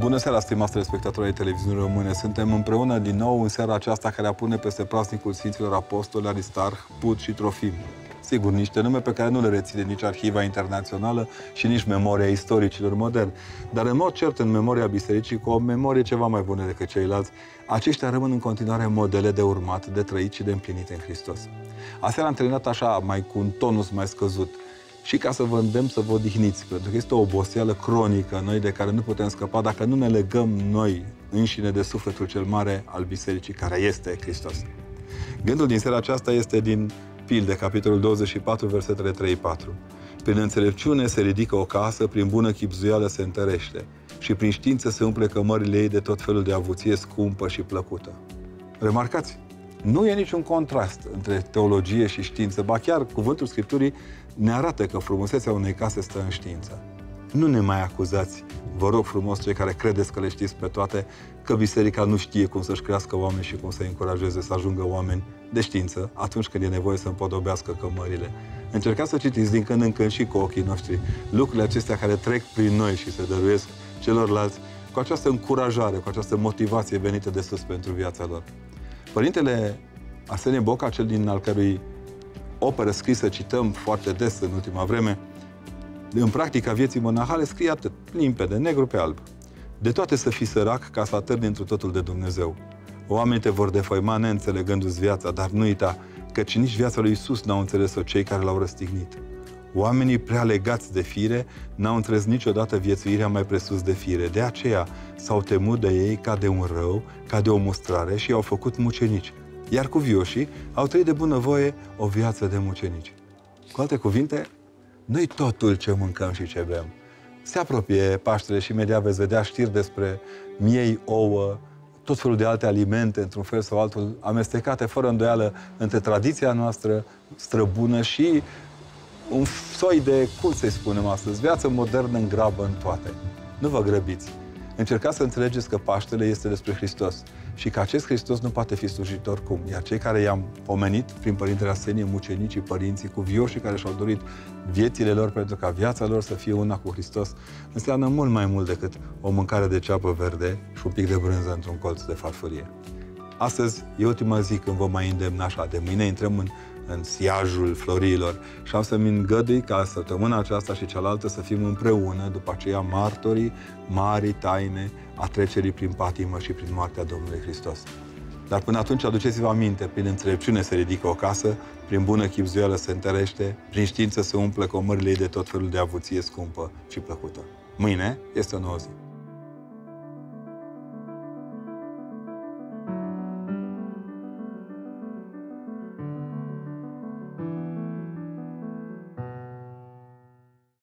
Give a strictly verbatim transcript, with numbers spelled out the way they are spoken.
Bună seara, stimați telespectatori ai televiziunii române. Suntem împreună din nou în seara aceasta care apune peste praznicul Sfinților Apostoli Aristarh, Put și Trofim. Sigur, niște nume pe care nu le reține nici Arhiva Internațională și nici memoria istoricilor moderni. Dar în mod cert, în memoria bisericii, cu o memorie ceva mai bună decât ceilalți, aceștia rămân în continuare modele de urmat, de trăit și de împlinit în Hristos. Aseară am terminat așa, mai cu un tonus mai scăzut. Și ca să vă îndemn să vă odihniți, pentru că este o oboseală cronică noi de care nu putem scăpa dacă nu ne legăm noi înșine de sufletul cel mare al bisericii, care este Hristos. Gândul din seara aceasta este din Pilde, capitolul douăzeci și patru, versetele trei patru. Prin înțelepciune se ridică o casă, prin bună chibzuială se întărește și prin știință se umple cămările ei de tot felul de avuție scumpă și plăcută. Remarcați, nu e niciun contrast între teologie și știință, ba chiar cuvântul Scripturii ne arată că frumusețea unei case stă în știință. Nu ne mai acuzați, vă rog frumos, cei care credeți că le știți pe toate, că biserica nu știe cum să-și crească oameni și cum să încurajeze să ajungă oameni de știință atunci când e nevoie să împodobească cămările. Încercați să citiți din când în când și cu ochii noștri lucrurile acestea care trec prin noi și se dăruiesc celorlalți cu această încurajare, cu această motivație venită de sus pentru viața lor. Părintele Arsenie Boca, cel din al cărui operă scrisă cităm foarte des în ultima vreme, în practica vieții monahale scrie atât, limpede, negru pe alb. De toate să fii sărac ca să atârni întru totul de Dumnezeu. Oamenii te vor defăima neînțelegându-ți viața, dar nu uita, căci nici viața lui Iisus n-au înțeles-o cei care l-au răstignit. Oamenii prea legați de fire n-au înțeles niciodată viețuirea mai presus de fire. De aceea s-au temut de ei ca de un rău, ca de o mustrare și i-au făcut mucenici. Iar cuvioșii au trăit de bunăvoie o viață de mucenici. Cu alte cuvinte, noi totul ce mâncăm și ce bem. Se apropie Paștele și imediat veți vedea știri despre miei, ouă, tot felul de alte alimente, într-un fel sau altul, amestecate fără îndoială între tradiția noastră străbună și un soi de, cum să-i spunem astăzi, viață modernă în grabă în toate. Nu vă grăbiți. Încercați să înțelegeți că Paștele este despre Hristos și că acest Hristos nu poate fi slujit oricum. Iar cei care i-am pomenit prin Părintele Arsenie, mucenicii, părinții, cuvioșii care și-au dorit viețile lor pentru ca viața lor să fie una cu Hristos, înseamnă mult mai mult decât o mâncare de ceapă verde și un pic de brânză într-un colț de farfurie. Astăzi e ultima zi când vă mai îndemn așa. De mâine intrăm în în siajul florilor și am să-mi îngădui ca săptămâna aceasta și cealaltă să fim împreună, după aceea martorii marii taine a trecerii prin patimă și prin moartea Domnului Hristos. Dar până atunci aduceți-vă aminte, prin înțelepciune se ridică o casă, prin bună chibzuială se întărește, prin știință se umple comările ei de tot felul de avuție scumpă și plăcută. Mâine este o nouă zi.